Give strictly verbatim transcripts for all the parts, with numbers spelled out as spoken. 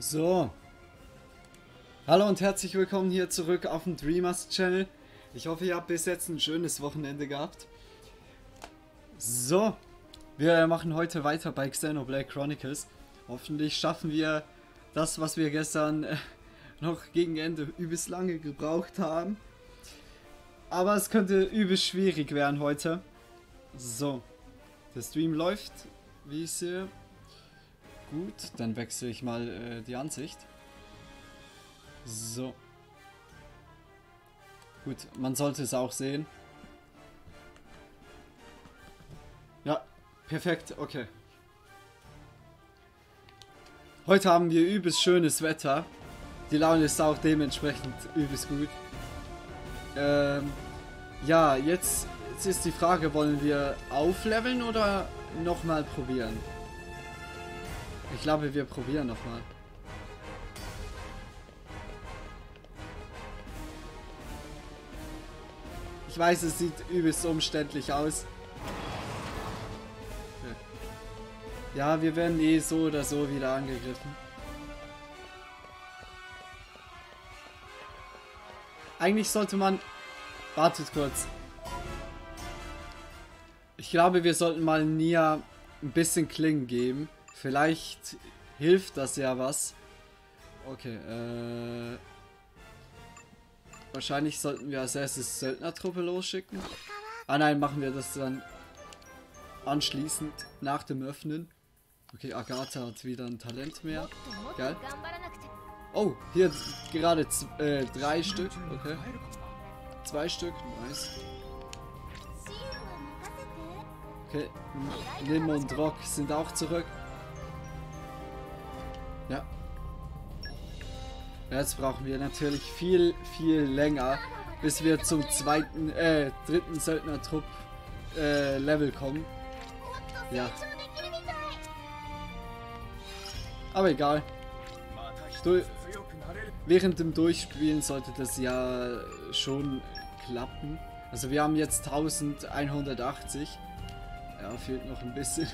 So. Hallo und herzlich willkommen hier zurück auf dem Dreamers Channel. Ich hoffe, ihr habt bis jetzt ein schönes Wochenende gehabt. So. Wir machen heute weiter bei Xenoblade Chronicles. Hoffentlich schaffen wir das, was wir gestern äh, noch gegen Ende übelst lange gebraucht haben. Aber es könnte übelst schwierig werden heute. So. Der Stream läuft, wie ich sehe. Gut, dann wechsle ich mal äh, die Ansicht. So. Gut, man sollte es auch sehen. Ja, perfekt, okay. Heute haben wir übelst schönes Wetter. Die Laune ist auch dementsprechend übelst gut. Ähm, ja, jetzt, jetzt ist die Frage, wollen wir aufleveln oder nochmal probieren? Ich glaube, wir probieren nochmal. Ich weiß, es sieht übelst umständlich aus. Okay. Ja, wir werden eh so oder so wieder angegriffen. Eigentlich sollte man... Wartet kurz. Ich glaube, wir sollten mal Nia ein bisschen Klingen geben. Vielleicht hilft das ja was. Okay, äh... wahrscheinlich sollten wir als erstes Söldnertruppe losschicken. Ah nein, machen wir das dann anschließend nach dem Öffnen. Okay, Agatha hat wieder ein Talent mehr. Geil. Oh, hier gerade äh, drei Stück. Okay. Zwei Stück. Nice. Okay, Nim und Rock sind auch zurück. Ja. Jetzt brauchen wir natürlich viel, viel länger, bis wir zum zweiten, äh, dritten Söldnertrupp äh, Level kommen. Ja. Aber egal. Du Während dem Durchspielen sollte das ja schon klappen. Also wir haben jetzt elfhundertachtzig. Ja, fehlt noch ein bisschen.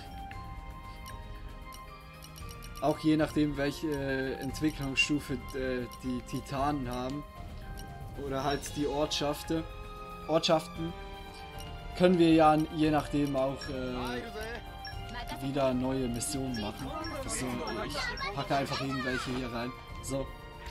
Auch je nachdem, welche äh, Entwicklungsstufe äh, die Titanen haben. Oder halt die Ortschaften. Ortschaften. Können wir ja je nachdem auch äh, wieder neue Missionen machen. So, ich packe einfach irgendwelche hier rein. So.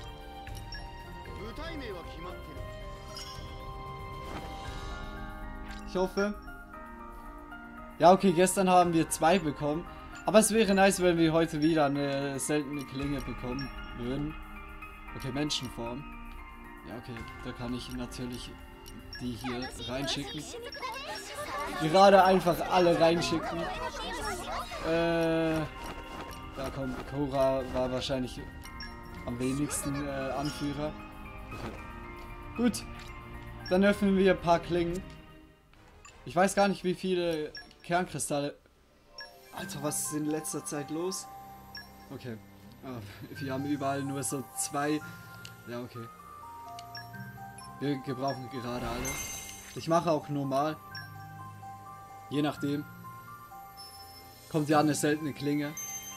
Ich hoffe. Ja, okay, gestern haben wir zwei bekommen. Aber es wäre nice, wenn wir heute wieder eine seltene Klinge bekommen würden. Okay, Menschenform. Ja, okay, da kann ich natürlich die hier reinschicken. Gerade einfach alle reinschicken. Äh, da kommt Cora, war wahrscheinlich am wenigsten äh, Anführer. Okay. Gut, dann öffnen wir ein paar Klingen. Ich weiß gar nicht, wie viele Kernkristalle... Alter, was ist in letzter Zeit los? Okay. Ah, wir haben überall nur so zwei... Ja, okay. Wir gebrauchen gerade alle. Ich mache auch normal. Je nachdem. Kommt ja eine seltene Klinge.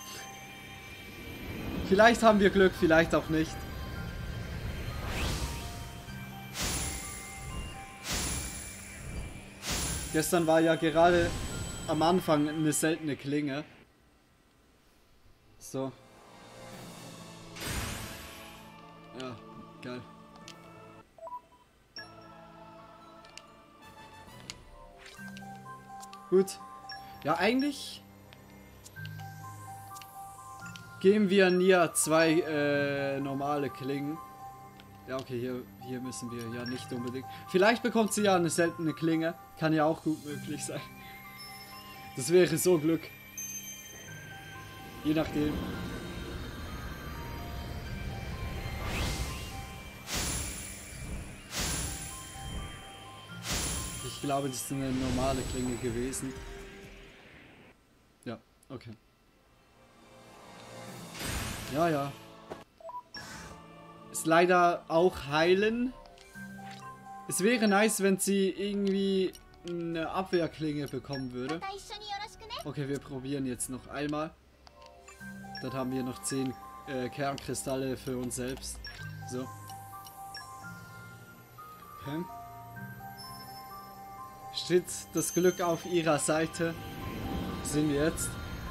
Vielleicht haben wir Glück, vielleicht auch nicht. Gestern war ja gerade am Anfang eine seltene Klinge. So. Ja, geil. Gut. Ja, eigentlich geben wir Nia zwei äh, normale Klingen. Ja, okay, hier, hier müssen wir ja nicht unbedingt. Vielleicht bekommt sie ja eine seltene Klinge. Kann ja auch gut möglich sein. Das wäre so Glück. Je nachdem. Ich glaube, das ist eine normale Klinge gewesen. Ja, okay. Ja, ja. Ist leider auch heilen. Es wäre nice, wenn sie irgendwie eine Abwehrklinge bekommen würde. Okay, wir probieren jetzt noch einmal. Dann haben wir noch zehn äh, Kernkristalle für uns selbst. So. Okay. Steht das Glück auf ihrer Seite? Sehen wir jetzt.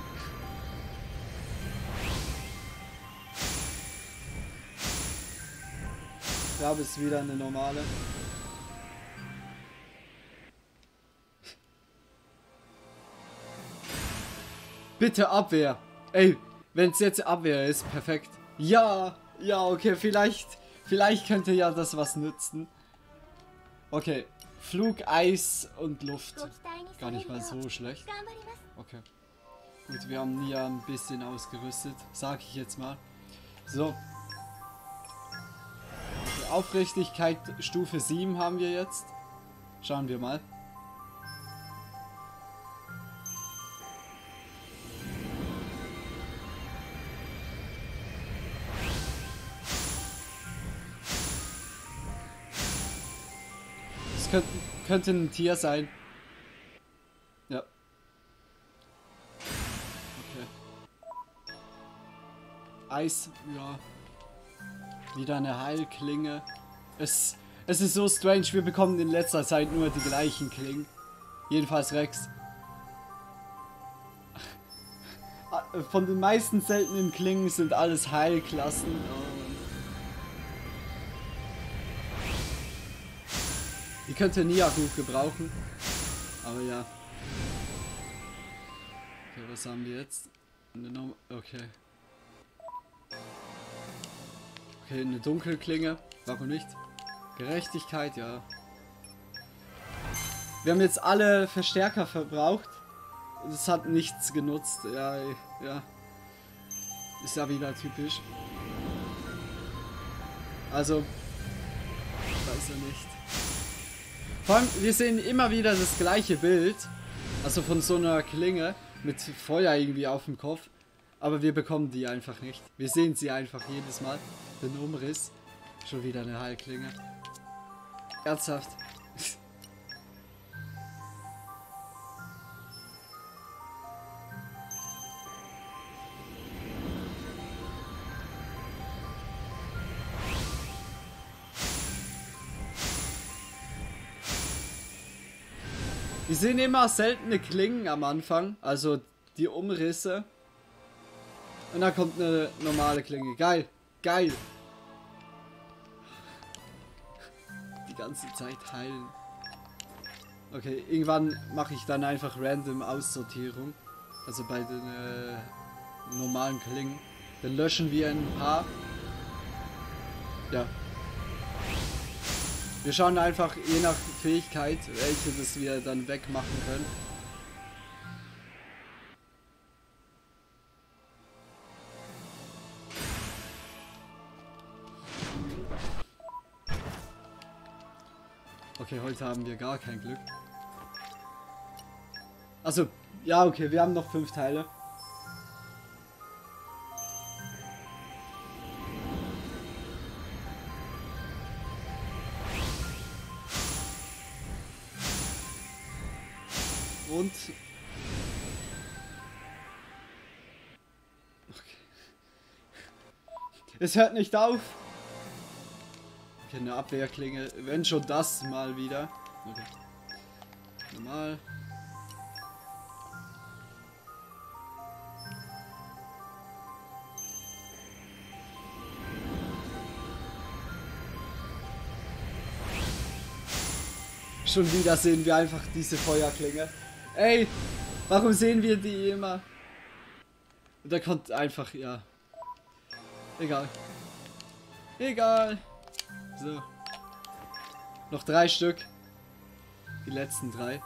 Ich glaube, es ist wieder eine normale. Bitte Abwehr. Ey, wenn es jetzt Abwehr ist, perfekt. Ja, ja, okay, vielleicht, vielleicht könnte ja das was nützen. Okay, Flug, Eis und Luft. Gar nicht mal so schlecht. Okay. Gut, wir haben Nia ein bisschen ausgerüstet, sag ich jetzt mal. So. Okay, Aufrichtigkeit Stufe sieben haben wir jetzt. Schauen wir mal. Es könnte, könnte ein Tier sein. Ja. Okay. Eis, ja. Wieder eine Heilklinge. Es, es ist so strange, wir bekommen in letzter Zeit nur die gleichen Klingen. Jedenfalls Rex. Von den meisten seltenen Klingen sind alles Heilklassen. Die könnte Nia gut gebrauchen. Aber ja. Okay, was haben wir jetzt? Eine no okay. Okay, eine Dunkelklinge. Warum nicht? Gerechtigkeit, ja. Wir haben jetzt alle Verstärker verbraucht. Das hat nichts genutzt. Ja, ja. Ist ja wieder typisch. Also, weiß er nicht. Vor allem, wir sehen immer wieder das gleiche Bild. Also von so einer Klinge mit Feuer irgendwie auf dem Kopf. Aber wir bekommen die einfach nicht. Wir sehen sie einfach jedes Mal. Den Umriss. Schon wieder eine Heilklinge. Ernsthaft. Wir sehen immer seltene Klingen am Anfang. Also die Umrisse. Und dann kommt eine normale Klinge. Geil. Geil. Die ganze Zeit heilen. Okay, irgendwann mache ich dann einfach random Aussortierung. Also bei den äh, normalen Klingen. Dann löschen wir ein paar. Ja. Wir schauen einfach je nach Fähigkeit, welche das wir dann wegmachen können. Okay, heute haben wir gar kein Glück. Also, ja, okay, wir haben noch fünf Teile. Und... Okay. Es hört nicht auf. Okay, eine Abwehrklinge. Wenn schon das mal wieder. Okay. Normal. Schon wieder sehen wir einfach diese Feuerklinge. Ey, warum sehen wir die immer? Und da kommt einfach, ja. Egal. Egal. So. Noch drei Stück. Die letzten drei.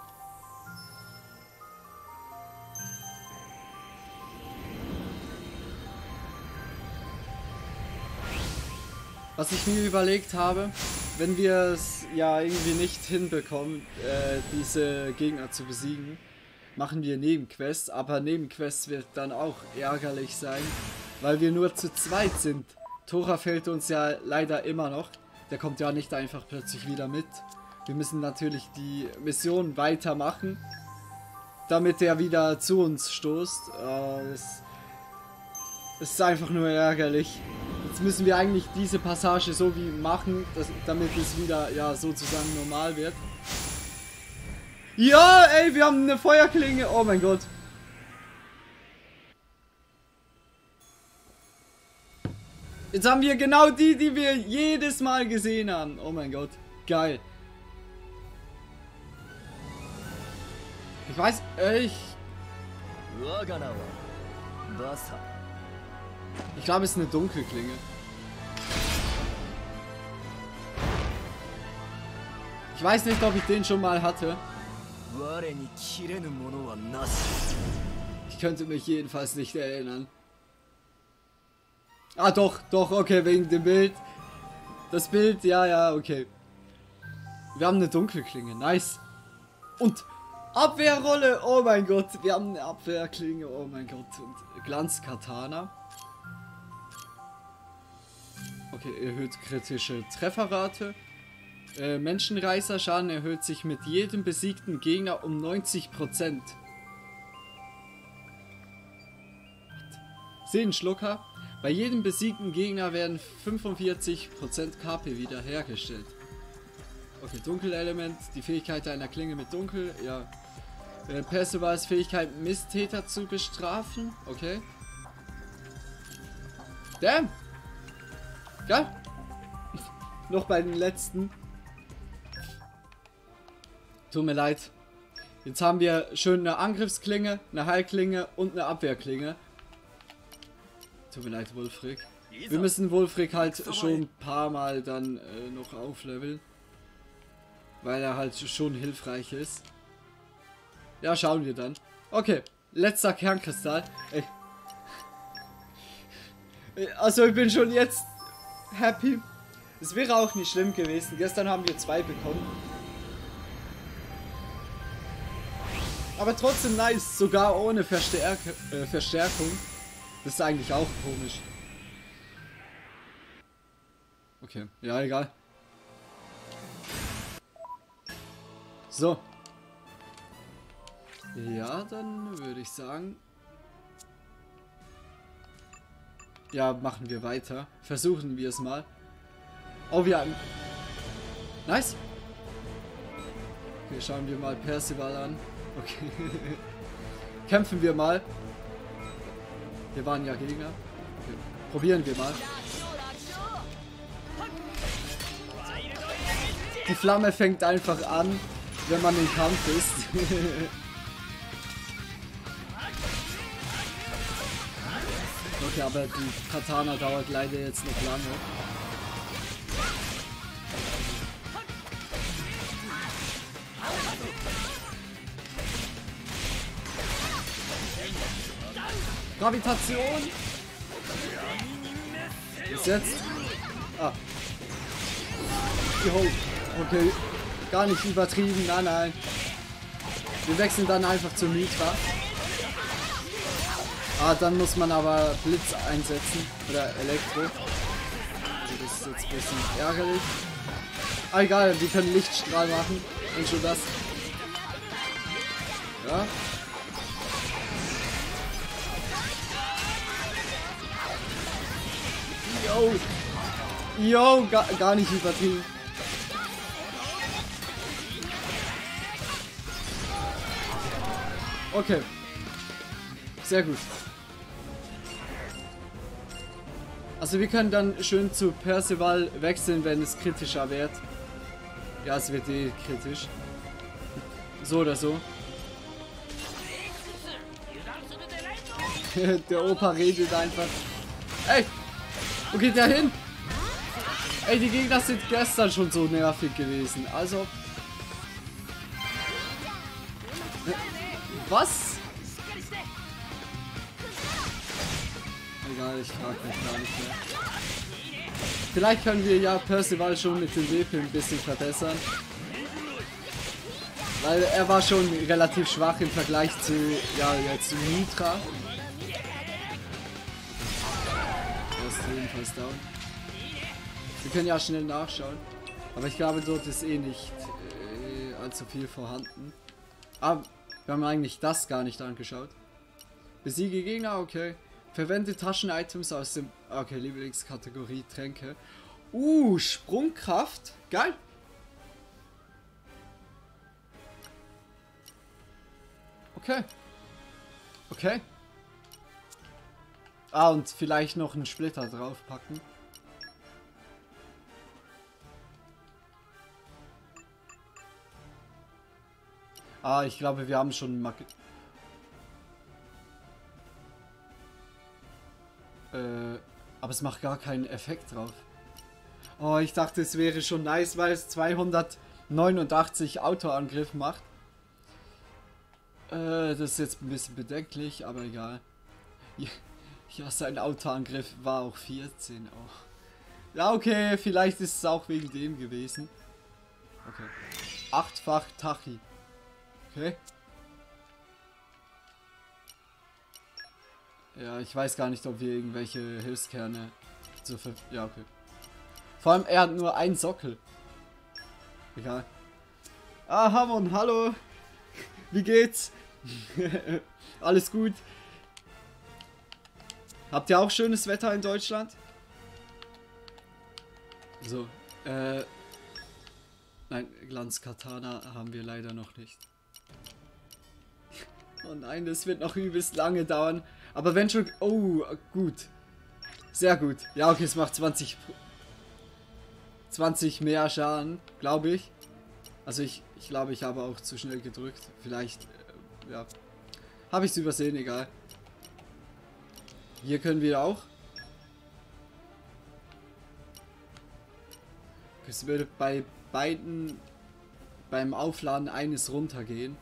Was ich mir überlegt habe, wenn wir es ja irgendwie nicht hinbekommen, äh, diese Gegner zu besiegen, machen wir Nebenquests, aber Nebenquests wird dann auch ärgerlich sein, weil wir nur zu zweit sind. Tora fehlt uns ja leider immer noch, der kommt ja nicht einfach plötzlich wieder mit. Wir müssen natürlich die Mission weitermachen, damit er wieder zu uns stoßt. Äh, das Es ist einfach nur ärgerlich. Jetzt müssen wir eigentlich diese Passage so wie machen, dass, damit es wieder, ja, sozusagen normal wird. Ja, ey, wir haben eine Feuerklinge. Oh mein Gott. Jetzt haben wir genau die, die wir jedes Mal gesehen haben. Oh mein Gott. Geil. Ich weiß, ich... Ich glaube, es ist eine Dunkelklinge. Ich weiß nicht, ob ich den schon mal hatte. Ich könnte mich jedenfalls nicht erinnern. Ah, doch, doch, okay, wegen dem Bild. Das Bild, ja, ja, okay. Wir haben eine Dunkelklinge, nice. Und Abwehrrolle, oh mein Gott, wir haben eine Abwehrklinge, oh mein Gott. Und Glanzkatana. Okay, erhöht kritische Trefferrate. Äh, Menschenreißerschaden erhöht sich mit jedem besiegten Gegner um neunzig Prozent. Sehenschlucker. Bei jedem besiegten Gegner werden fünfundvierzig Prozent K P wiederhergestellt. Okay, Dunkelelement. Die Fähigkeit einer Klinge mit Dunkel. Ja. Äh, Percivals Fähigkeit, Misstäter zu bestrafen. Okay. Damn. Geil. Noch bei den letzten. Tut mir leid. Jetzt haben wir schön eine Angriffsklinge, eine Heilklinge und eine Abwehrklinge. Tut mir leid, Wulfric. Wir müssen Wulfric halt schon ein paar Mal dann äh, noch aufleveln. Weil er halt schon hilfreich ist. Ja, schauen wir dann. Okay, letzter Kernkristall. Ey. Also ich bin schon jetzt happy. Es wäre auch nicht schlimm gewesen. Gestern haben wir zwei bekommen. Aber trotzdem nice. Sogar ohne Verstärk äh, Verstärkung. Das ist eigentlich auch komisch. Okay, ja, egal. So. Ja, dann würde ich sagen... Ja, machen wir weiter. Versuchen wir es mal. Oh, wir haben... Nice. Okay, schauen wir mal Percival an. Okay. Kämpfen wir mal. Wir waren ja Gegner. Okay. Probieren wir mal. Die Flamme fängt einfach an, wenn man im Kampf ist. Okay, aber die Katana dauert leider jetzt noch lange. Gravitation! Bis jetzt? Ah. Jo. Okay. Gar nicht übertrieben. Nein, nein. Wir wechseln dann einfach zu Mitra. Ah, dann muss man aber Blitz einsetzen. Oder Elektro. Also das ist jetzt ein bisschen ärgerlich. Ah, egal. Wir können Lichtstrahl machen. Und schon das. Ja. Yo. Yo, gar, gar nicht übertrieben. Okay. Sehr gut. Also wir können dann schön zu Percival wechseln, wenn es kritischer wird. Ja, es wird eh kritisch. So oder so. Der Opa redet einfach. Ey! Wo geht der hin? Ey, die Gegner sind gestern schon so nervig gewesen. Also... Was? Egal, ich frage mich gar nicht mehr. Vielleicht können wir ja Percival schon mit dem W P ein bisschen verbessern. Weil er war schon relativ schwach im Vergleich zu, ja, jetzt zu Mitra. Er ist jedenfalls down. Wir können ja schnell nachschauen. Aber ich glaube, dort ist eh nicht äh, allzu viel vorhanden. Aber wir haben eigentlich das gar nicht angeschaut. Besiege Gegner, okay. Verwende Taschen-Items aus dem... Okay, Lieblingskategorie Tränke. Uh, Sprungkraft. Geil. Okay. Okay. Ah, und vielleicht noch einen Splitter draufpacken. Ah, ich glaube, wir haben schon Mag äh, aber es macht gar keinen Effekt drauf. Oh, ich dachte, es wäre schon nice, weil es zweihundertneunundachtzig Autoangriff macht. Äh, das ist jetzt ein bisschen bedenklich, aber egal. Ja, ja, sein Autoangriff war auch vierzehn. Oh. Ja, okay, vielleicht ist es auch wegen dem gewesen. Okay. Achtfach Tachi. Okay. Ja, ich weiß gar nicht, ob wir irgendwelche Hilfskerne zu ver... Ja, okay. Vor allem, er hat nur einen Sockel. Egal. Ah, Hamon, hallo. Wie geht's? Alles gut? Habt ihr auch schönes Wetter in Deutschland? So, äh... Nein, Glanzkatana haben wir leider noch nicht. Oh nein, das wird noch übelst lange dauern. Aber wenn schon... Oh, gut. Sehr gut. Ja, okay, es macht zwanzig... zwanzig mehr Schaden, glaube ich. Also ich, ich glaube, ich habe auch zu schnell gedrückt. Vielleicht, äh, ja. Habe ich es übersehen, egal. Hier können wir auch. Es würde bei beiden beim Aufladen eines runtergehen.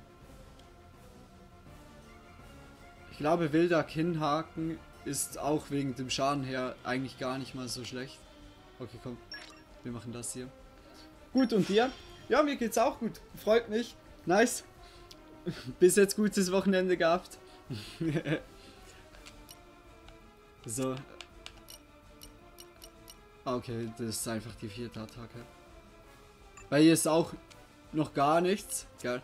Ich glaube, wilder Kinnhaken ist auch wegen dem Schaden her eigentlich gar nicht mal so schlecht. Okay, komm. Wir machen das hier. Gut, und dir? Ja, mir geht's auch gut. Freut mich. Nice. Bis jetzt gutes Wochenende gehabt. So. Okay, das ist einfach die vierte Attacke. Weil hier ist auch noch gar nichts. Geil.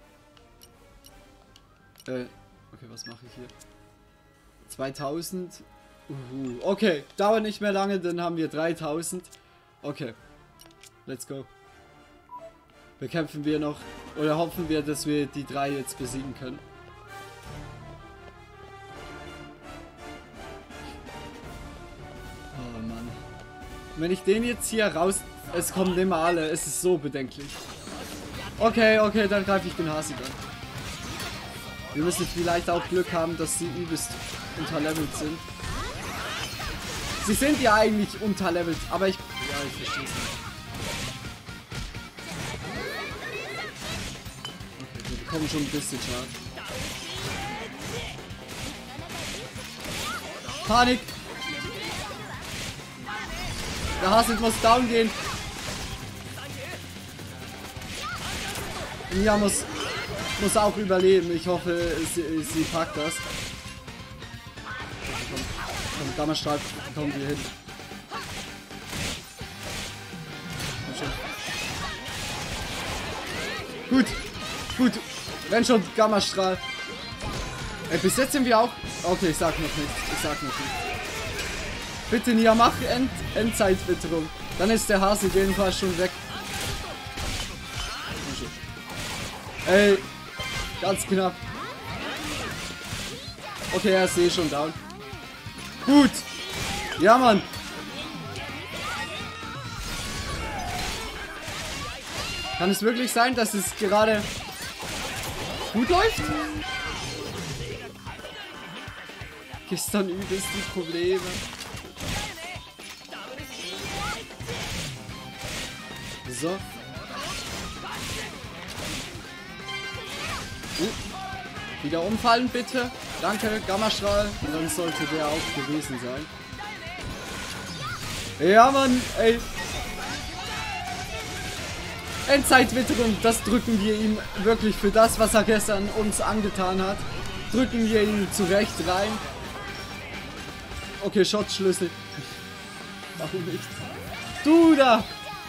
Äh, okay, was mache ich hier? zweitausend. Uhu. Okay, dauert nicht mehr lange, dann haben wir dreitausend. Okay. Let's go. Bekämpfen wir noch. Oder hoffen wir, dass wir die drei jetzt besiegen können. Oh Mann. Wenn ich den jetzt hier raus... Es kommen immer alle. Es ist so bedenklich. Okay, okay, dann greife ich den Hasi an. Wir müssen vielleicht auch Glück haben, dass sie übelst unterlevelt sind. Sie sind ja eigentlich unterlevelt, aber ich... Ja, ich verstehe es nicht. Okay, wir bekommen schon ein bisschen Schaden. Panik! Der Hasi muss down gehen. Mia muss, muss auch überleben. Ich hoffe, sie, sie packt das. Komm, komm, Gammastrahl, kommen wir hin. Gut, gut. Wenn schon, Gammastrahl. Ey, bis jetzt sind wir auch... Okay, ich sag noch nichts. Ich sag noch nichts. Bitte, Nia, mach End Endzeitwitterung. Dann ist der Hase jedenfalls schon weg. Ey, ganz knapp. Okay, er ist eh schon down. Gut. Ja, Mann. Kann es wirklich sein, dass es gerade gut läuft? Gestern übelst die Probleme. So. Uh. Wieder umfallen, bitte. Danke, Gammastrahl. Und dann sollte der auch gewesen sein. Ja, Mann, ey. Endzeitwitterung, das drücken wir ihm wirklich für das, was er gestern uns angetan hat. Drücken wir ihn zurecht rein. Okay, Schutzschlüssel. Warum nicht? Du da!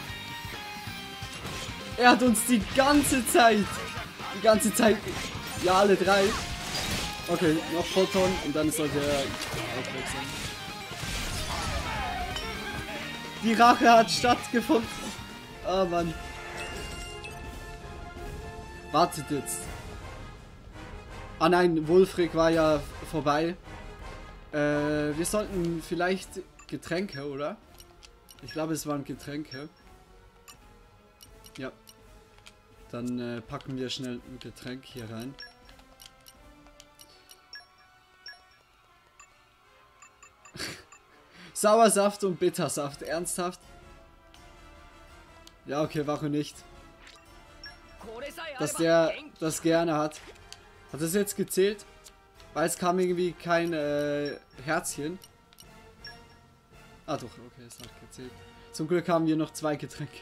Er hat uns die ganze Zeit, die ganze Zeit, ja alle drei, Okay, noch Photon und dann sollte er auch weg sein. Die Rache hat stattgefunden. Oh Mann. Wartet jetzt. Ah nein, Wulfric war ja vorbei. Äh, wir sollten vielleicht Getränke, oder? Ich glaube, es waren Getränke. Ja. Dann äh, packen wir schnell ein Getränk hier rein. Sauersaft und Bittersaft, ernsthaft? Ja, okay, warum nicht? Dass der das gerne hat. Hat das jetzt gezählt? Weil es kam irgendwie kein äh, Herzchen. Ah doch, okay, es hat gezählt. Zum Glück haben wir noch zwei Getränke.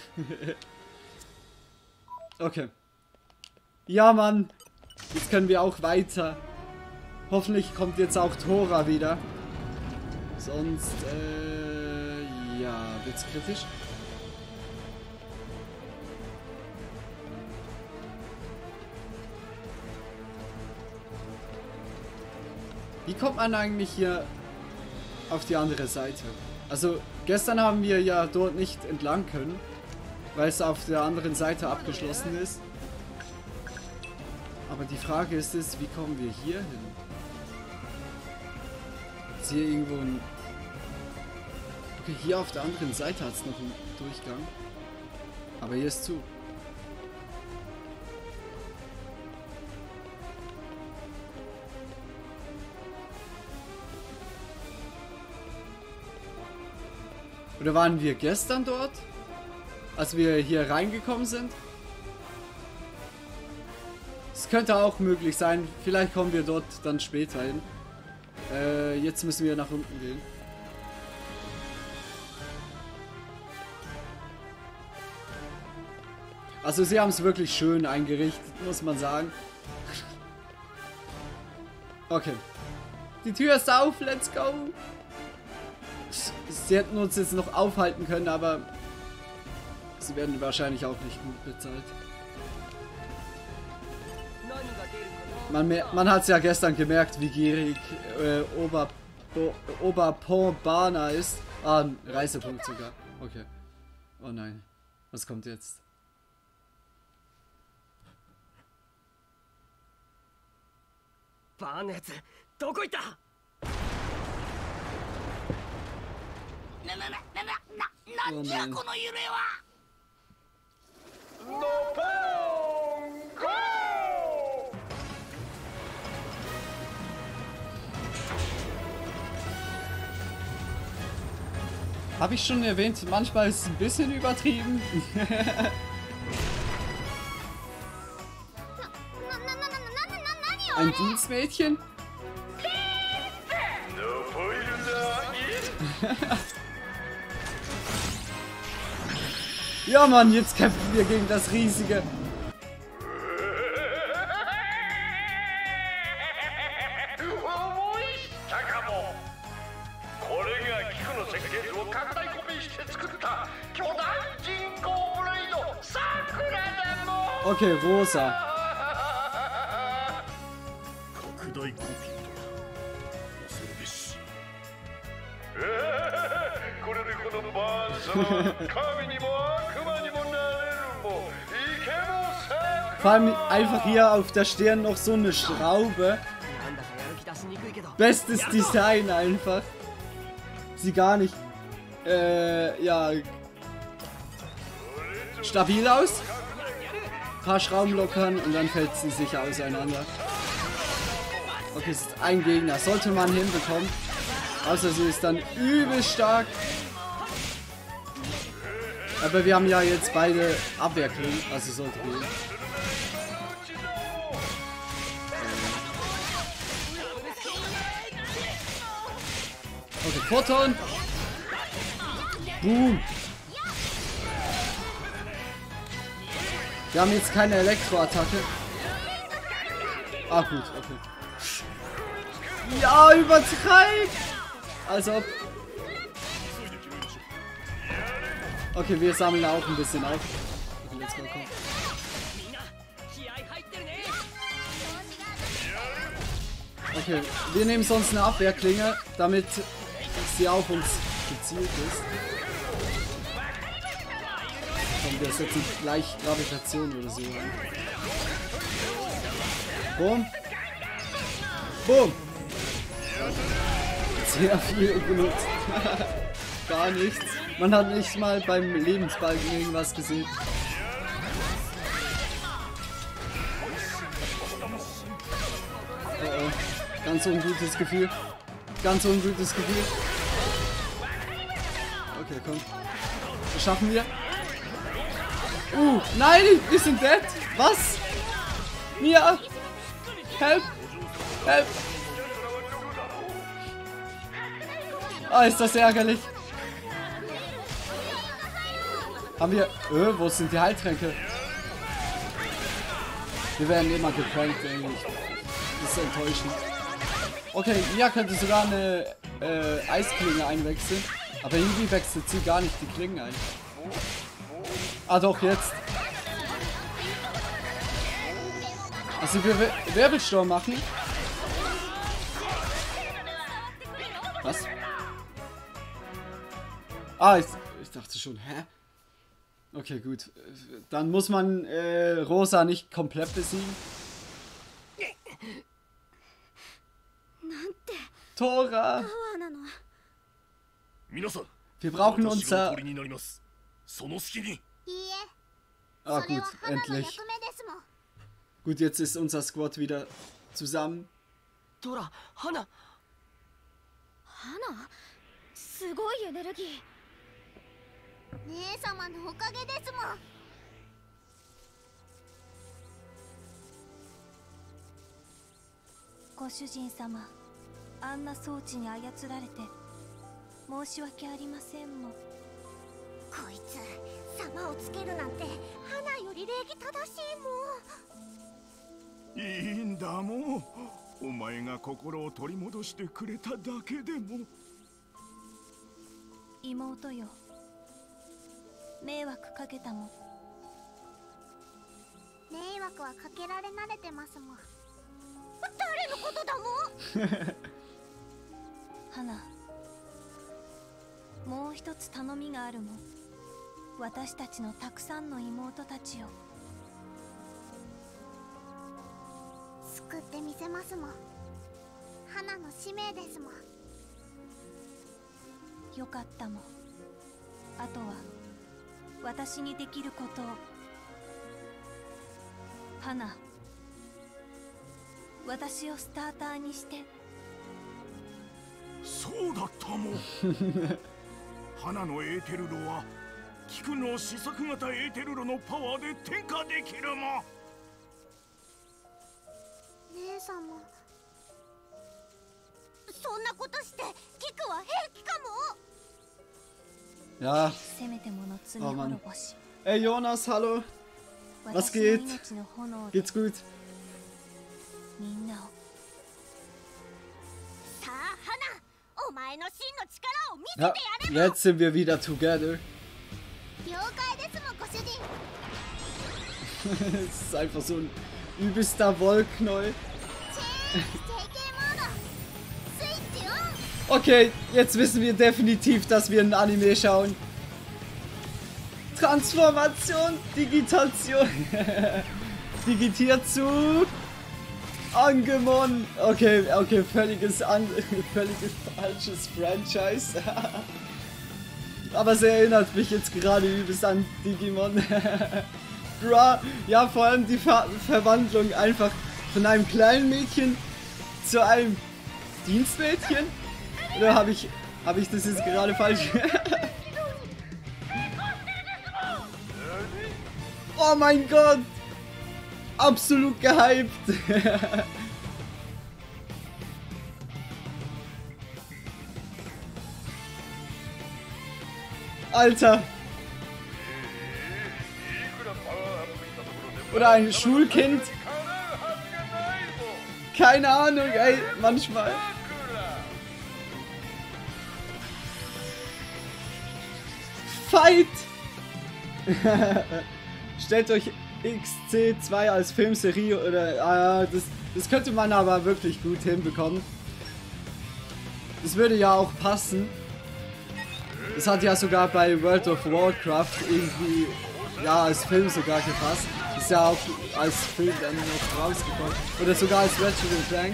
Okay. Ja, Mann. Jetzt können wir auch weiter. Hoffentlich kommt jetzt auch Tora wieder. Sonst, äh, ja, wird's kritisch. Wie kommt man eigentlich hier auf die andere Seite? Also, gestern haben wir ja dort nicht entlang können, weil es auf der anderen Seite abgeschlossen ist. Aber die Frage ist es, wie kommen wir hier hin? Ist hier irgendwo ein... Okay, hier auf der anderen Seite hat es noch einen Durchgang. Aber hier ist zu. Oder waren wir gestern dort? Als wir hier reingekommen sind? Es könnte auch möglich sein. Vielleicht kommen wir dort dann später hin. Äh, jetzt müssen wir nach unten gehen. Also sie haben es wirklich schön eingerichtet, muss man sagen. Okay. Die Tür ist auf, let's go! Sie hätten uns jetzt noch aufhalten können, aber sie werden wahrscheinlich auch nicht gut bezahlt. Man, man hat es ja gestern gemerkt, wie gierig äh, Ober, Oberpont-Bana ist. Ah, ein Reisepunkt sogar. Okay. Oh nein. Was kommt jetzt? Barnett, wo ist er? Oh nein. Habe ich schon erwähnt, manchmal ist es ein bisschen übertrieben. Ein Dienstmädchen? Ja Mann, jetzt kämpfen wir gegen das riesige. Okay, rosa. Vor allem einfach hier auf der Stirn noch so eine Schraube. Bestes Design einfach. Sie gar nicht äh, ja stabil aus. Ein paar Schrauben lockern und dann fällt sie sicher auseinander. Okay, es ist ein Gegner. Sollte man hinbekommen. Außer sie ist dann übel stark. Aber wir haben ja jetzt beide Abwehrklingen, also sollte gehen. Okay, Photon. Boom. Wir haben jetzt keine Elektroattacke. Ah gut, okay. Ja, übertreibt! Also. Okay, wir sammeln auch ein bisschen auf. Okay, let's go, komm. Okay, wir nehmen sonst eine Abwehrklinge, damit sie auf uns gezielt ist. Komm, wir setzen gleich Gravitation oder so an. Boom. Boom. Sehr viel benutzt. Gar nichts. Man hat nicht mal beim Lebensbalken irgendwas gesehen. Oh oh. Ganz ungutes Gefühl. Ganz ungutes Gefühl. Okay, komm. Das schaffen wir. Uh, nein, wir sind dead. Was? Mia. Help. Help. Ah, ist das ärgerlich. Haben wir... Äh, wo sind die Heiltränke? Wir werden immer geprankt, eigentlich. Das ist enttäuschend. Okay, Mia könnte sogar eine äh, Eisklinge einwechseln. Aber irgendwie wechselt sie gar nicht die Klingen ein. Ah doch, jetzt. Also wir Wirbelsturm machen. Was? Ah, ich, ich dachte schon, hä? Okay, gut. Dann muss man äh, Rosa nicht komplett besiegen. Tora! Wir brauchen unser... Ah gut, endlich. Gut, jetzt ist unser Squad wieder zusammen. Tora, Hana! Hana? すごいエネルギー。姉様のおかげですもん。ご主人様、あんな装置に操られて申し訳ありませんもん。こいつ、様をつけるなんて花より礼儀正しいもん。 いいんだもう。お前が心を取り戻してくれただけでも。 妹よ、迷惑かけたもん。迷惑はかけられ慣れてますもん。誰のことだもん。花、もう一つ頼みがあるもん。私たちのたくさんの妹たちを救ってみせますもん。花の使命ですもん。よかったもん。あとは私にできることを。花、私をスターターにして。 そうだったもん。花のエーテル炉は菊の試作型エーテル炉のパワーで転化できるもん。 姉様、そんなことして菊は平気かも。 Ja. Oh Mann. Ey Jonas, hallo. Was geht? Geht's gut? Ja, jetzt sind wir wieder together. Es ist einfach so ein übelster Wollknäuel. Okay, jetzt wissen wir definitiv, dass wir ein Anime schauen. Transformation, Digitation. Digitiert zu Angemon. Okay, okay, völliges, an völliges falsches Franchise. Aber es erinnert mich jetzt gerade übelst an Digimon. Bra, ja, vor allem die Ver Verwandlung einfach von einem kleinen Mädchen zu einem Dienstmädchen. Oder habe ich, habe ich das jetzt gerade falsch? Oh mein Gott! Absolut gehypt! Alter! Oder ein Schulkind? Keine Ahnung, ey, manchmal. Fight! Stellt euch X C zwei als Filmserie oder äh, das, das könnte man aber wirklich gut hinbekommen. Das würde ja auch passen. Das hat ja sogar bei World of Warcraft irgendwie ja als Film sogar gepasst. Das ist ja auch als Film dann noch rausgekommen. Oder sogar als Ratchet and Clank.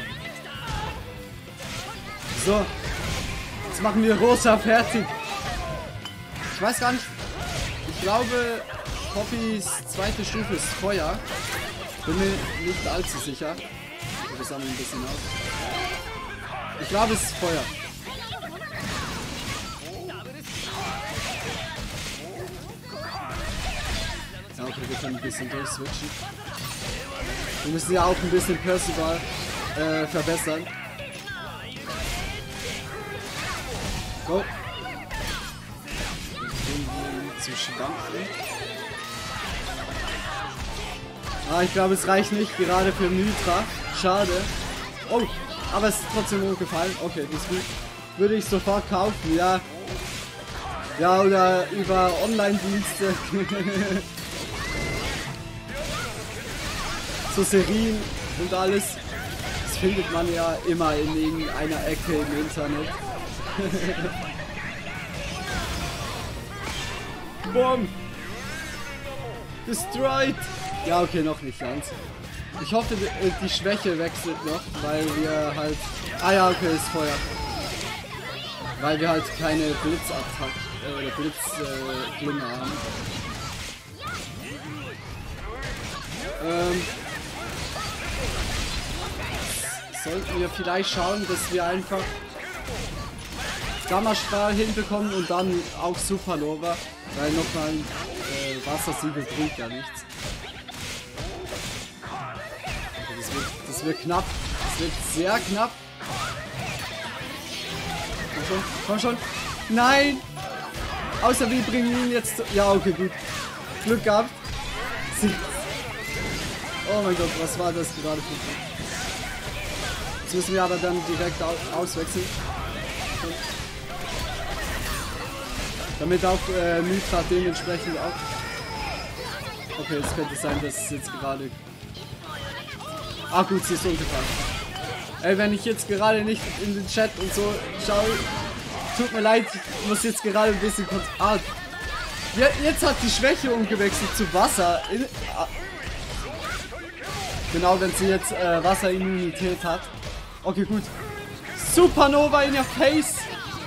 So. Jetzt machen wir Rosa fertig. Ich weiß gar nicht. Ich glaube, Poppys zweite Stufe ist Feuer. Bin mir nicht allzu sicher. Wir sammeln ein bisschen aus. Ich glaube, es ist Feuer. Ja, okay, wir können ein bisschen durchswitchen. Wir müssen ja auch ein bisschen Percival äh, verbessern. Go. Zu schwanken. Ah, ich glaube, es reicht nicht, gerade für Mythra. Schade. Oh, aber es ist trotzdem hochgefallen. Okay, das würde ich sofort kaufen, ja. Ja, oder über Online-Dienste. So Serien und alles. Das findet man ja immer in irgendeiner Ecke im Internet. Boom! Destroyed! Ja, okay, noch nicht ganz. Ich hoffe, die Schwäche wechselt noch, weil wir halt... Ah ja, okay, ist Feuer. Weil wir halt keine Blitzattack äh, oder Blitzklinge äh, haben. Ähm... Sollten wir vielleicht schauen, dass wir einfach Gammastrahl hinbekommen und dann auch Supernova, weil nochmal äh, Wassersiegel bringt ja nichts. Okay, das, wird, das wird knapp, das wird sehr knapp. Komm schon, komm schon. Nein! Außer wir bringen ihn jetzt... Ja, okay, gut. Glück gehabt. Oh mein Gott, was war das gerade für ein... Jetzt müssen wir aber dann direkt auswechseln. Damit auch äh, Mythra dementsprechend auch... Okay, es könnte sein, dass es jetzt gerade... Ah gut, sie ist umgefallen. Ey, wenn ich jetzt gerade nicht in den Chat und so schaue, tut mir leid, ich muss jetzt gerade ein bisschen kurz... Ah, jetzt hat die Schwäche umgewechselt zu Wasser. In, ah. Genau, wenn sie jetzt äh, Wasserimmunität hat. Okay, gut. Supernova in your face!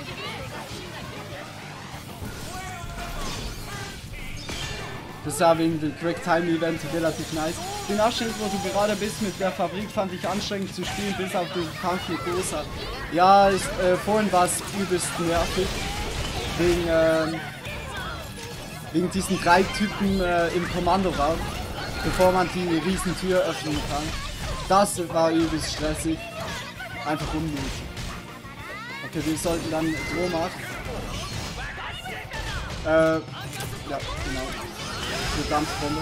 Das war wegen dem Quick-Time-Event relativ nice. Den Abschnitt, wo du gerade bist mit der Fabrik, fand ich anstrengend zu spielen, bis auf den Kampf mit Rosa. Ja, ich, äh, vorhin war es übelst nervig. Wegen, ähm, wegen diesen drei Typen äh, im Kommandoraum, bevor man die Riesentür öffnen kann. Das war übelst stressig. Einfach unnötig. Okay, wir sollten dann Dromach. Äh, ja, genau. Eine Dampfbombe.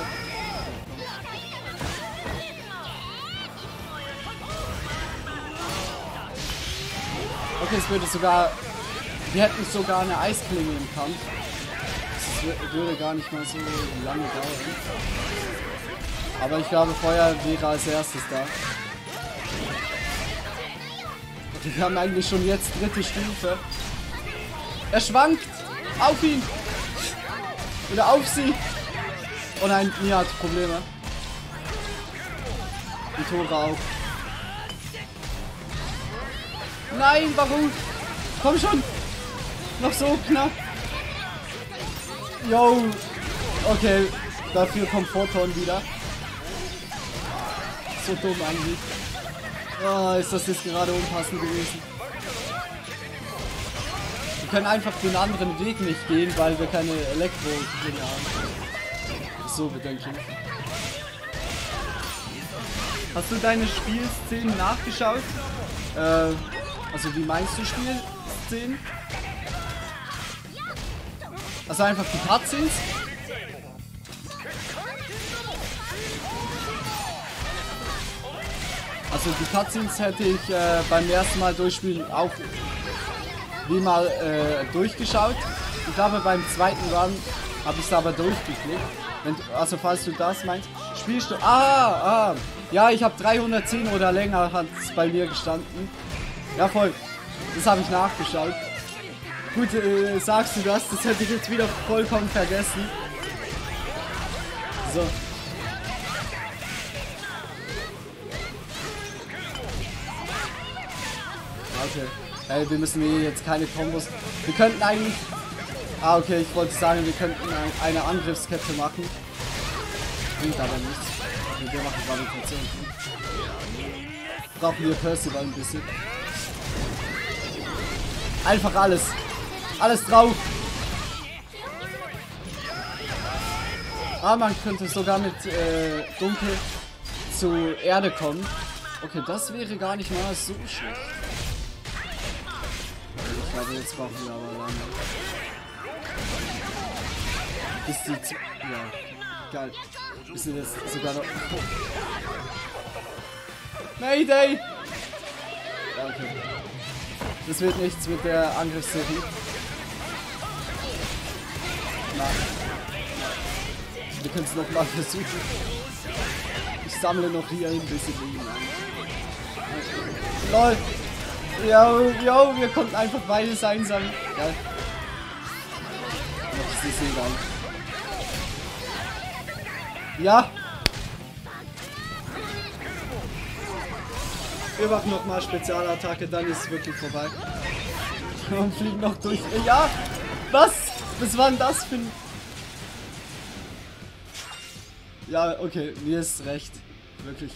Okay, es würde sogar... Wir hätten sogar eine Eisklinge im Kampf. Das würde gar nicht mal so lange dauern. Aber ich glaube, Feuer wäre als erstes da. Okay, wir haben eigentlich schon jetzt dritte Stufe. Er schwankt! Auf ihn! Oder auf sie! Oh nein, Mia hat Probleme. Die Tore auch. Nein, warum? Komm schon! Noch so knapp! Yo! Okay, dafür kommt Photon wieder. So dumm eigentlich. Oh, ist das jetzt gerade unpassend gewesen. Wir können einfach den anderen Weg nicht gehen, weil wir keine Elektro-Dinge haben. So bedenken. Hast du deine Spielszenen nachgeschaut? Äh, also wie meinst du Spielszenen? Also einfach die Cutscenes? Also die Cutscenes hätte ich äh, beim ersten Mal durchspielen auch wie mal äh, durchgeschaut. Ich glaube beim zweiten Run habe ich es aber durchgeklickt. Wenn, also falls du das meinst. Spielstunde. Ah, ah. Ja, ich habe dreihundertzehn oder länger hat es bei mir gestanden. Ja, voll. Das habe ich nachgeschaut. Gut, äh, sagst du das? Das hätte ich jetzt wieder vollkommen vergessen. So. Okay. Hey, wir müssen hier jetzt keine Kombos. Wir könnten eigentlich... Ah, okay, ich wollte sagen, wir könnten ein, eine Angriffskette machen. Bringt aber nichts. Okay, wir machen Gravitation. Brauchen wir Percival ein bisschen. Einfach alles. Alles drauf. Ah, man könnte sogar mit äh, Dunkel zu Erde kommen. Okay, das wäre gar nicht mal so schlecht. Ich glaube, jetzt brauchen wir aber lange. Bis die... Z ja, geil. Bis sie das sogar noch... Oh. Mayday! Ja, okay. Das wird nichts mit der Angriffsserie. Nein. Wir können es nochmal versuchen. Ich sammle noch hier ein bisschen Leben an. LOL! Yo, yo, wir konnten einfach beides einsammeln. Geil. Das ist egal. Ja! Wir machen nochmal Spezialattacke, dann ist es wirklich vorbei. Und fliegen noch durch. Ja! Was? Was war denn das für ein... Ja, okay, mir ist recht. Wirklich.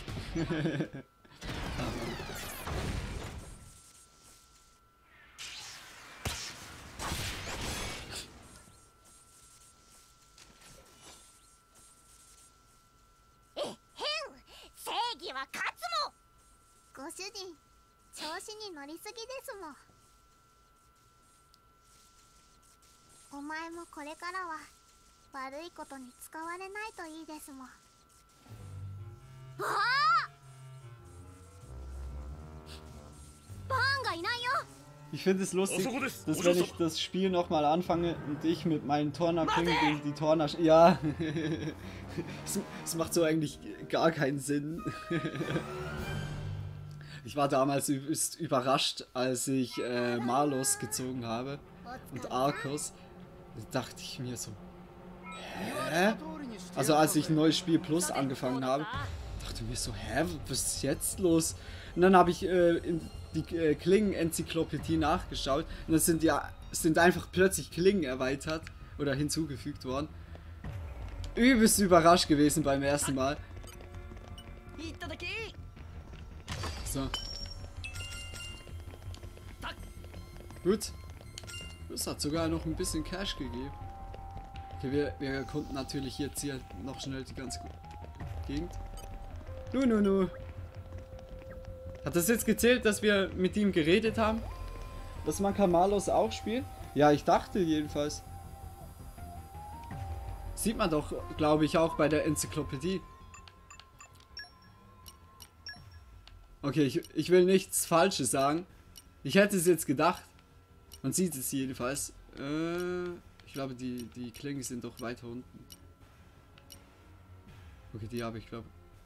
ご主人、調子に乗りすぎですもん。お前もこれからは悪いことに使われないといいですもん。ああ！バーンがいないよ。 Ich finde es lustig, dass wenn ich das Spiel nochmal anfange und ich mit meinen Torna-Klingen gegen die Torna... Ja, es macht so eigentlich gar keinen Sinn. Ich war damals übelst überrascht, als ich äh, Marlos gezogen habe und Arcos. Da dachte ich mir so, hä? Also als ich ein neues Spiel Plus angefangen habe, dachte ich mir so, hä, was ist jetzt los? Und dann habe ich äh, in die äh, Klingen-Enzyklopädie nachgeschaut und es sind ja sind einfach plötzlich Klingen erweitert oder hinzugefügt worden. Übelst überrascht gewesen beim ersten Mal. So. Gut. Das hat sogar noch ein bisschen Cash gegeben. Okay, wir, wir konnten natürlich jetzt hier noch schnell die ganze Gegend. Nu, nu, nu. Hat das jetzt gezählt, dass wir mit ihm geredet haben? Dass man Kamalos auch spielt? Ja, ich dachte jedenfalls. Sieht man doch, glaube ich, auch bei der Enzyklopädie. Okay, ich, ich will nichts Falsches sagen. Ich hätte es jetzt gedacht. Man sieht es jedenfalls. Äh, ich glaube, die, die Klingen sind doch weiter unten. Okay, die habe ich, glaube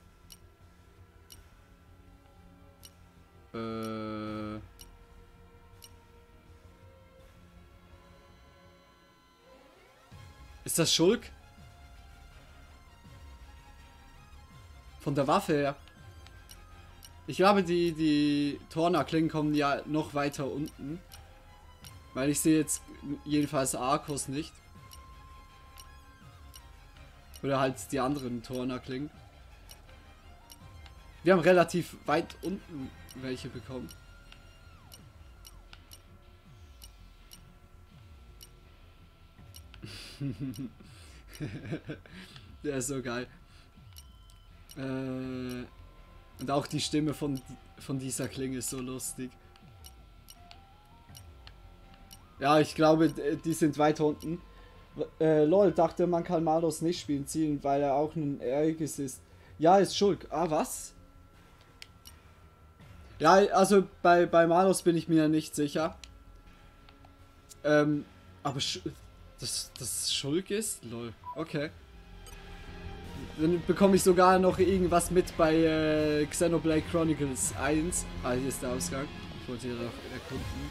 Äh... Ist das Schulk? Von der Waffe her. Ich glaube, die, die Torna-Klingen kommen ja noch weiter unten. Weil ich sehe jetzt jedenfalls Arcos nicht. Oder halt die anderen Torna-Klingen. Wir haben relativ weit unten welche bekommen. Der ist so geil. Äh, und auch die Stimme von, von dieser Klinge ist so lustig. Ja, ich glaube, die sind weiter unten. Äh, lol, dachte, man kann Marlos nicht spielen zielen, weil er auch ein Aegis ist. Ja, ist Schulk. Ah, was? Ja, also bei, bei Marlos bin ich mir nicht sicher. Ähm, aber Sch das, das Schulk ist? Lol. Okay. Dann bekomme ich sogar noch irgendwas mit bei äh, Xenoblade Chronicles eins. Ah, hier ist der Ausgang. Ich wollte hier noch erkunden.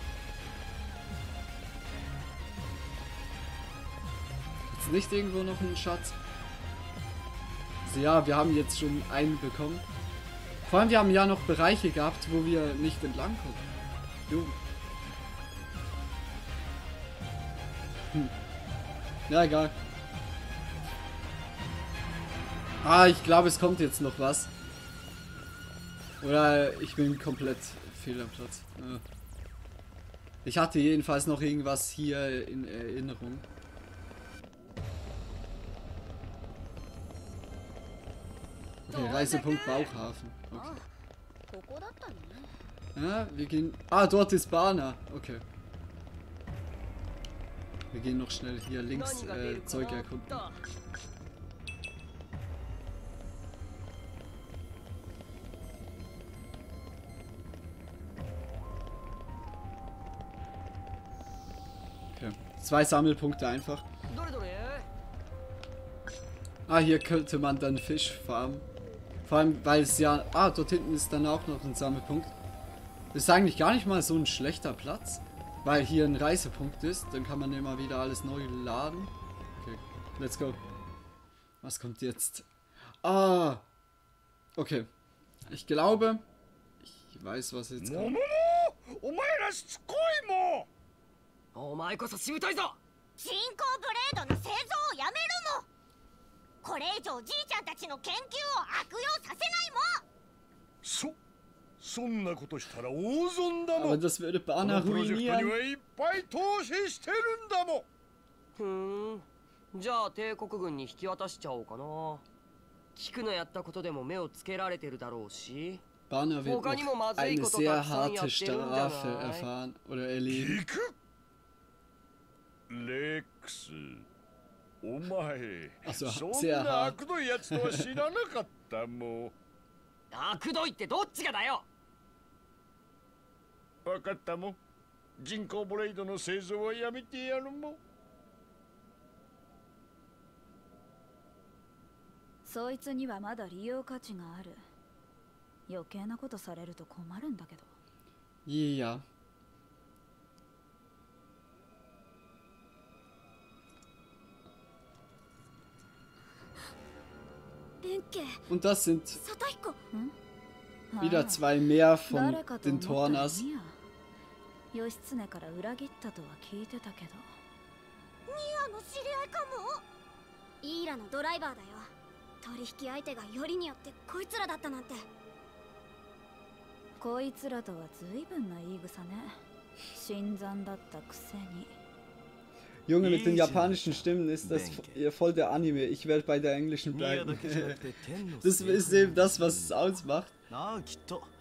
Jetzt nicht irgendwo noch ein Schatz. Also ja, wir haben jetzt schon einen bekommen. Vor allem, wir haben ja noch Bereiche gehabt, wo wir nicht entlang kommen. Jo. Hm. Ja, egal. Ah, ich glaube, es kommt jetzt noch was. Oder ich bin komplett fehl am Platz. Ja. Ich hatte jedenfalls noch irgendwas hier in Erinnerung. Okay, Reisepunkt Bauchhafen. Okay. Ja, wir gehen... Ah, dort ist Bana. Okay. Wir gehen noch schnell hier links äh, Zeug erkunden. Okay. Zwei Sammelpunkte einfach. Ah, hier könnte man dann Fisch farmen. Vor allem, weil es ja... Ah, dort hinten ist dann auch noch ein Sammelpunkt. Das ist eigentlich gar nicht mal so ein schlechter Platz. Weil hier ein Reisepunkt ist. Dann kann man immer wieder alles neu laden. Okay, let's go. Was kommt jetzt? Ah! Okay. Ich glaube... Ich weiß, was jetzt kommt. お前こそしぶといぞ。 進行ブレードの製造をやめるもこれ以上じいちゃんたちの研究を悪用させないもそ、そんなことしたら大損だもん。 Aber das würde Bana このプロジェクトに ruinieren. はいっぱい投資してるんだもん。 ふーん。じゃあ帝国軍に引き渡しちゃおうかな。聞くのやったことでも目をつけられてるだろうし。 Bana wird noch eine sehr harte Strafe erfahren oder erleben. 行くレックス、お前、 Also, そん sehr な hart. 悪どいやつとは知らなかったもん。 悪どいってどっちがだよ。 分かったもん。人工ブレイドの製造はやめてやるもん。 そいつにはまだ利用価値がある。余計なことされると困るんだけど。 Ja. Und das sind wieder zwei mehr von den Tornas. 義経から裏切ったとは聞いてたけど。 ニアの知り合いかも。イーラのドライバーだよ。取引相手がよりによってこいつらだったなんて。 こいつらとは随分な言い草ね。新参だったくせに。 Junge, mit den japanischen Stimmen ist das voll der Anime. Ich werde bei der englischen bleiben. Das ist eben das, was es ausmacht.